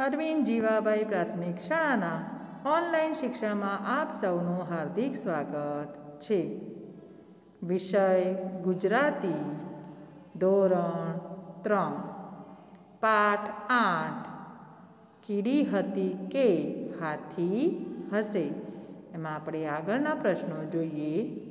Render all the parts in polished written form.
અરવિંદ જીવાભાઈ પ્રાથમિક શાળાના ઓનલાઈન શિક્ષણમાં આપ સૌનું હાર્દિક સ્વાગત છે. વિષય ગુજરાતી, ધોરણ 3, પાઠ 8, કીડી હતી કે હાથી હશે. એમાં આપણે આગળના પ્રશ્નો જોઈએ.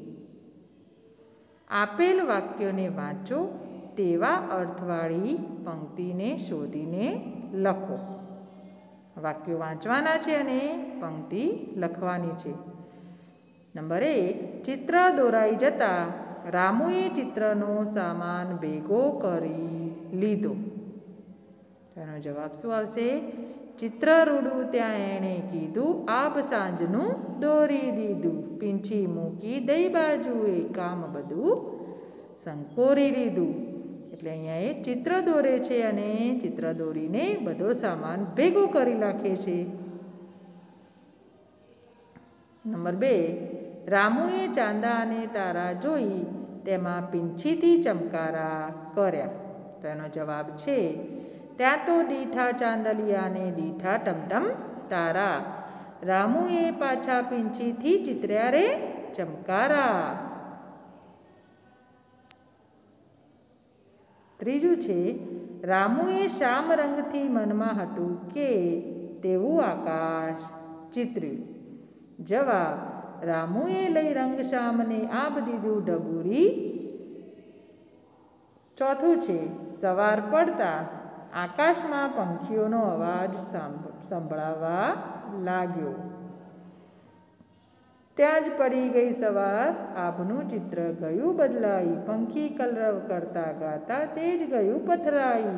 આપેલ વાક્યોને વાંચો, તેવા અર્થવાળી પંક્તિને શોધીને લખો. વાક્યો વાંચવાના છે અને પંક્તિ લખવાની છે. નંબર 1, ચિત્ર દોરાઈ જતા રામુએ ચિત્રનો સામાન ભેગો કરી લીધો. એનો જવાબ શું આવશે? ચિત્ર રૂડું ત્યાં એણે કીધું, આબ સાંજનું દોરી દીધું. પીંછી મૂકી દઈ બાજુએ, કામ બધું સંકોરી લીધું. એટલે અહીંયા એ ચિત્ર દોરે છે અને ચિત્ર દોરીને બધો સામાન ભેગો કરી નાખે છે. નંબર 2, રામુએ ચાંદા અને તારા જોઈ, તેમાં પીંછીથી ચમકારા કર્યા. તો એનો જવાબ છે, ત્યાં તો દીઠા ચાંદલિયા ને દીઠા ટમટમ તારા. રામુએ પાછા પીંછીથી ચિત્ર્યા રે ચમકારા. ત્રીજું છે, રામુએ શ્યામ રંગથી મનમાં હતું કે તેવું આકાશ ચિત્ર્યું. જવાબ, રામુએ લઈ રંગ શ્યામને આબ દીધું ડબુરી. ચોથું છે, સવાર પડતા આકાશમાં પંખીઓનો અવાજ સંભળાવા લાગ્યો. ત્યાં જ પડી ગઈ સવાર, આભનું ચિત્ર ગયું બદલાઈ. પંખી કલરવ કરતા ગાતા તે જ ગયું પથરાઈ.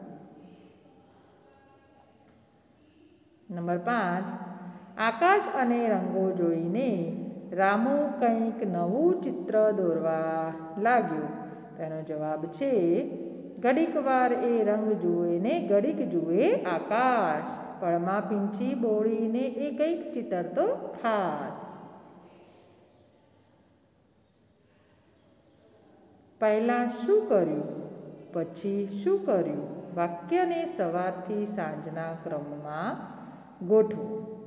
નંબર 5, આકાશ અને રંગો જોઈને રામુ કંઈક નવું ચિત્ર દોરવા લાગ્યો. તેનો જવાબ છે, ઘડીક વાર એ રંગ જુએ ને ઘડીક જુએ આકાશ. પળમાં પીંછી બોળીને એ કંઈક ચિતરતો ખાસ. પહેલાં શું કર્યું, પછી શું કર્યું? વાક્યને સવારથી સાંજના ક્રમમાં ગોઠવો.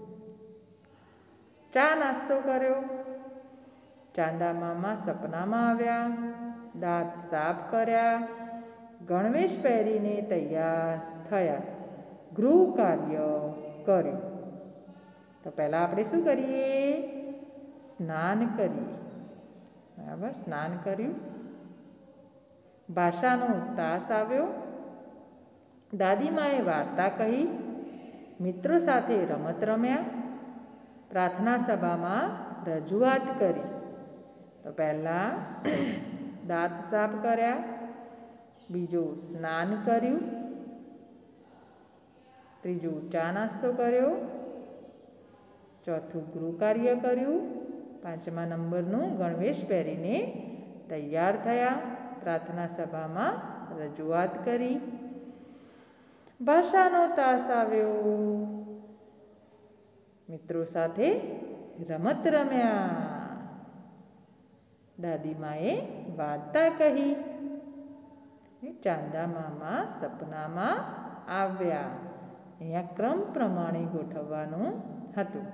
ચા નાસ્તો કર્યો, ચાંદા મામા સપનામાં આવ્યા, દાંત સાફ કર્યા, ગણવેશ પહેરીને તૈયાર થયા, ગૃહ કાર્ય કર્યું. તો પહેલાં આપણે શું કરીએ? સ્નાન કરીએ. બરાબર, સ્નાન કર્યું. ભાષાનો તાસ આવ્યો, દાદીમાએ વાર્તા કહી, મિત્રો સાથે રમત રમ્યા, પ્રાર્થના સભામાં રજૂઆત કરી. તો પહેલાં દાંત સાફ કર્યા, બીજું સ્નાન કર્યું, ત્રીજું ચા નાસ્તો કર્યો, ચોથું ગૃહ કાર્ય કર્યું, 5મા નંબરનું ગણવેશ પહેરીને તૈયાર થયા, પ્રાર્થના સભામાં રજૂઆત કરી, ભાષાનો તાસ આવ્યો, મિત્રો સાથે રમત રમ્યા, દાદીમાએ વાર્તા કહી, ચાંદા મામા સપનામાં આવ્યા. અહીંયા ક્રમ પ્રમાણે ગોઠવવાનું હતું.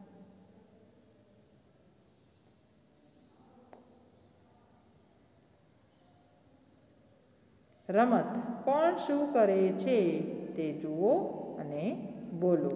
રમત, કોણ શું કરે છે તે જુઓ અને બોલો.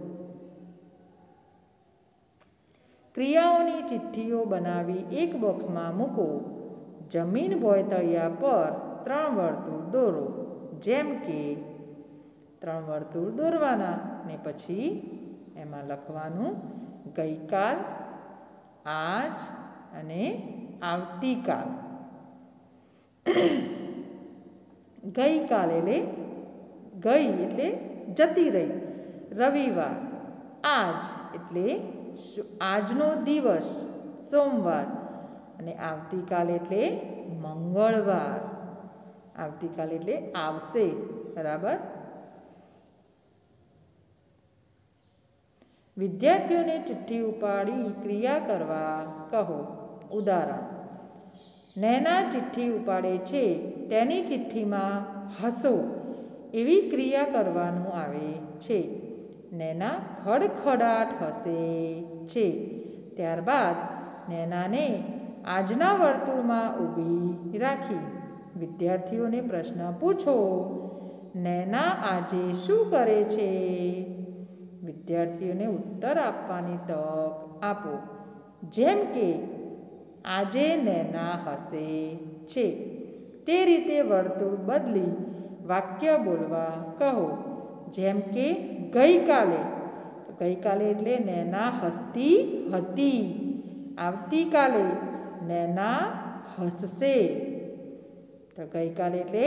ક્રિયાઓની ચિઠ્ઠીઓ બનાવી એક બોક્સમાં મૂકો. જમીન ભોંયતળિયા પર 3 વર્તુળ દોરો. જેમ કે 3 વર્તુળ દોરવાના ને પછી એમાં લખવાનું ગઈકાલ, આજ અને આવતીકાલ. ગઈકાલ એટલે ગઈ એટલે જતી રહી, રવિવાર. આજ એટલે આજનો દિવસ, સોમવાર. અને આવતીકાલ એટલે મંગળવાર. આવતીકાલ એટલે આવશે. બરાબર. વિદ્યાર્થીઓને ચિઠ્ઠી ઉપાડી ક્રિયા કરવા કહો. ઉદાહરણ, નૈના ચિઠ્ઠી ઉપાડે છે, તેની ચિઠ્ઠીમાં હસો એવી ક્રિયા કરવાનું આવે છે. નૈના ખડખડાટ હસે છે. ત્યારબાદ નૈનાને આજના વર્તુળમાં ઊભી રાખી વિદ્યાર્થીઓને પ્રશ્ન પૂછો. નૈના આજે શું કરે છે? વિદ્યાર્થીઓને ઉત્તર આપવાની તક આપો. જેમ કે આજે નૈના હસે છે તે રીતે વર્તુળ બદલી વાક્ય બોલવા કહો. જેમ કે ગઈકાલે, ગઈકાલે એટલે નૈના હસતી હતી. આવતીકાલે નૈના હસશે. તો ગઈકાલે એટલે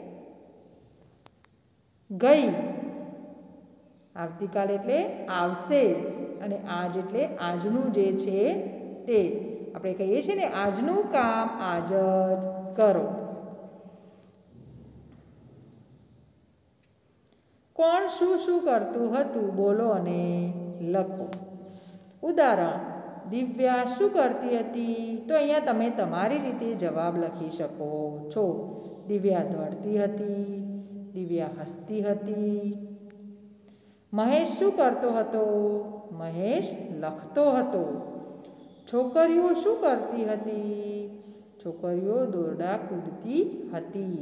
ગઈ, આવતીકાલે એટલે આવશે, અને આજ એટલે આજનું જે છે તે. આપણે કહીએ છીએ ને આજનું કામ આજ જ કરો. કોણ શું શું કરતું હતું બોલો અને લખો. ઉદાહરણ: દિવ્યા શું કરતી હતી? તો અહીંયા તમે તમારી રીતે જવાબ લખી શકો છો. દિવ્યા દોડતી હતી. દિવ્યા હસતી હતી. મહેશ શું કરતો હતો? મહેશ લખતો હતો. છોકરીઓ શું કરતી હતી? છોકરીઓ દોરડા કૂદતી હતી.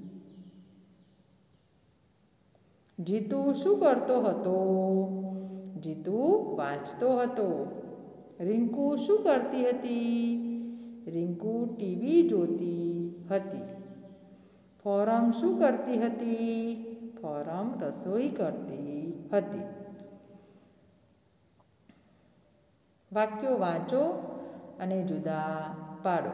જીતુ શું કરતો હતો? જીતુ વાંચતો હતો. રિંકુ શું કરતી હતી? રિંકુ ટીવી જોતી હતી. ફોરમ શું કરતી હતી? ફોરમ રસોઈ કરતી હતી. વાક્યો વાંચો અને જુદા પાડો.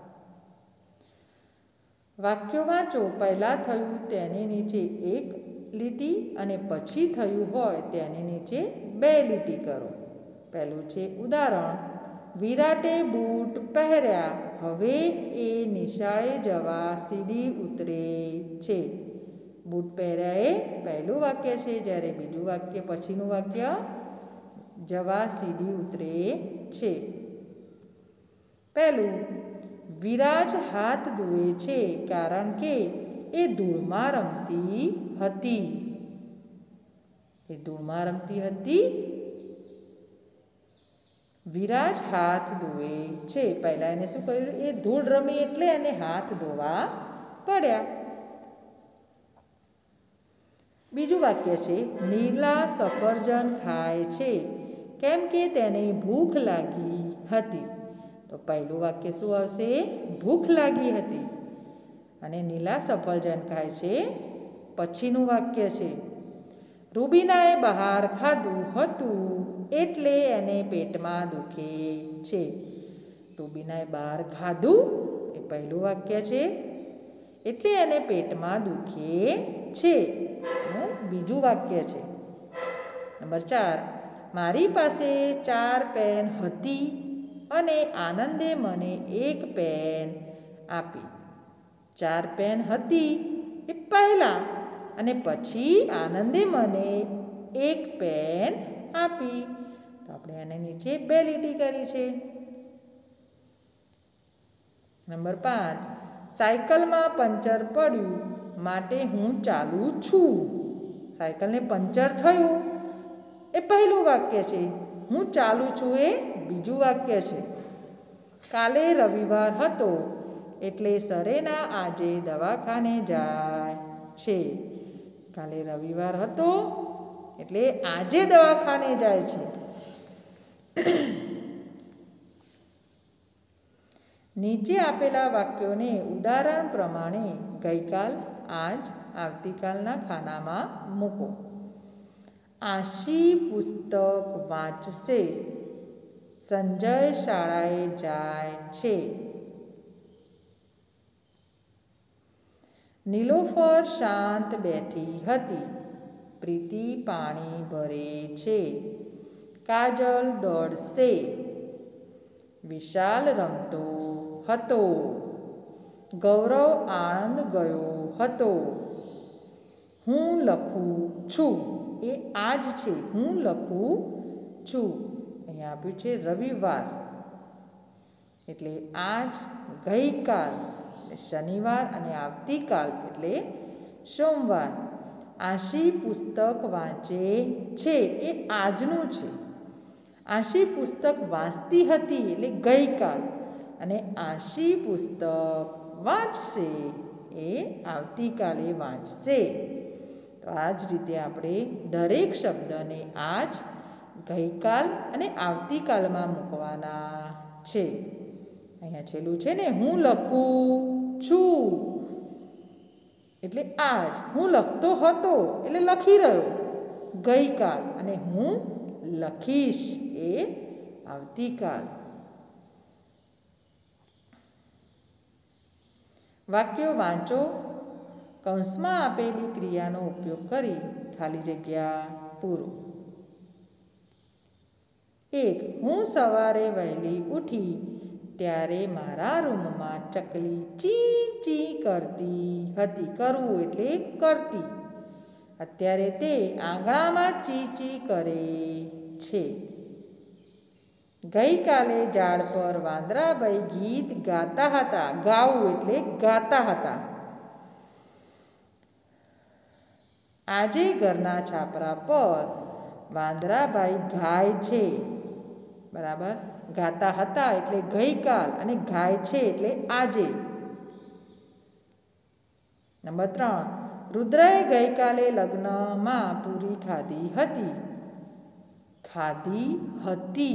વાક્યો વાંચો. પહેલાં થયું તેની નીચે એક લીટી અને પછી થયું હોય તેની નીચે 2 લીટી કરો. પહેલું છે ઉદાહરણ: વિરાટે બૂટ પહેર્યા. હવે એ નિશાળે જવા સીડી ઉતરે છે. બૂટ પહેર્યા એ પહેલું વાક્ય છે, જ્યારે બીજું વાક્ય પછીનું વાક્ય જવા સીડી ઉતરે છે. પહેલું: વિરાજ હાથ ધોવે છે કારણ કે એ ધૂળમાં રમતી હતી. એ ધૂળમાં રમતી હતી. વિરાજ હાથ ધોવે છે. પહેલાં એને શું કર્યું? એ ધૂળ રમી એટલે એને હાથ ધોવા પડ્યા. બીજું વાક્ય છે: નીલા સફરજન ખાય છે કેમ કે તેને ભૂખ લાગી હતી. તો પહેલું વાક્ય શું આવશે? ભૂખ લાગી હતી. અને નીલા સફરજન ખાય છે પછીનું વાક્ય છે. રૂબીનાએ બહાર ખાધું હતું એટલે એને પેટમાં દુખે છે. રૂબીનાએ બહાર ખાધું એ પહેલું વાક્ય છે, એટલે એને પેટમાં દુખે છે. બીજું વાક્ય છે. નંબર 4: મારી પાસે 4 પેન હતી અને આનંદે મને 1 પેન આપી. 4 પેન હતી એ પહેલાં, અને પછી આનંદે મને 1 પેન આપી. તો આપણે આને નીચે 2 લીટી કરી છે. નંબર 5: સાયકલમાં પંચર પડ્યું માટે હું ચાલું છું. સાયકલને પંચર થયું એ પહેલું વાક્ય છે. હું ચાલું છું એ બીજું વાક્ય છે. કાલે રવિવાર હતો એટલે સરેના આજે દવાખાને જાય છે. કાલે રવિવાર હતો એટલે આજે દવાખાને જાય છે. નીચે આપેલા વાક્યોને ઉદાહરણ પ્રમાણે ગઈકાલ, આજ, આવતીકાલના ખાનામાં મૂકો. આશી પુસ્તક વાંચશે. સંજય શાળાએ જાય છે. નીલોફર શાંત બેઠી હતી. પ્રીતિ પાણી ભરે છે. કાજલ દોડશે. વિશાલ રમતો હતો. ગૌરવ આણંદ ગયો હતો. હું લખું છું એ આજ છે. હું લખું છું. અહીંયા આપ્યું છે રવિવાર એટલે આજ, ગઈકાલ એટલે શનિવાર, અને આવતીકાલ એટલે સોમવાર. આશી પુસ્તક વાંચે છે એ આજનું છે. આશી પુસ્તક વાંચતી હતી એટલે ગઈકાલ, અને આશી પુસ્તક વાંચશે એ આવતીકાલે વાંચશે. તો આ જ રીતે આપણે દરેક શબ્દને આજ, ગઈકાલ અને આવતીકાલમાં મૂકવાના છે. અહીંયા છેલ્લું છે ને, હું લખું છું એટલે આજ, હું લખતો હતો એટલે લખી રહ્યો ગઈકાલ, અને હું લખીશ એ આવતીકાલ. વાક્યો વાંચો. કૌંસમાં આપેલી ક્રિયાનો ઉપયોગ કરી ખાલી જગ્યા પૂરો. 1. હું સવારે વહેલી ઉઠી ત્યારે મારા રૂમમાં ચકલી ચી ચી કરતી હતી. કરવું એટલે કરતી. અત્યારે તે આંગણામાં ચી ચી કરે છે. ગઈકાલે ઝાડ પર વાંદરાભાઈ ગીત ગાતા હતા. ગાવું એટલે ગાતા હતા. આજે ઘરના છાપરા પર વાંદરાભાઈ ગાય છે. બરાબર, ગાતા હતા એટલે ગઈકાલ, અને ગાય છે એટલે આજે. નંબર 3. રુદ્રએ ગઈકાલે લગ્નમાં પૂરી ખાધી હતી. ખાધી હતી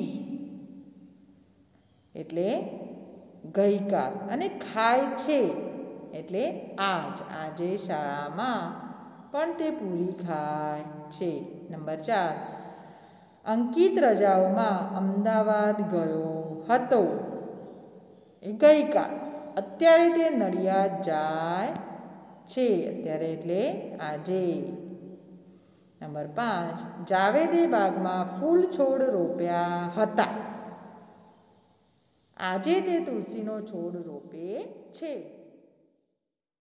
એટલે ગઈકાલ, અને ખાય છે એટલે આજ. આજે શાળામાં પણ તે પૂરી ખાય છે. નંબર 4. અંકિત રજાઓમાં અમદાવાદ ગયો હતો. એ ગઈકાલ. અત્યારે તે નડિયાદ જાય છે. અત્યારે એટલે આજે. નંબર 5. જાવેદે બાગમાં ફૂલ છોડ રોપ્યા હતા. આજે તે તુલસીનો છોડ રોપે છે.